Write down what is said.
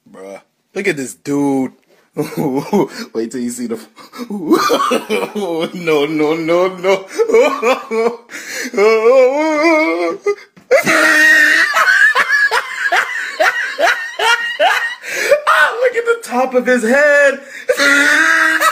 Bruh. Look at this dude. Wait till you see the... No, no, no, no. Look at the top of his head.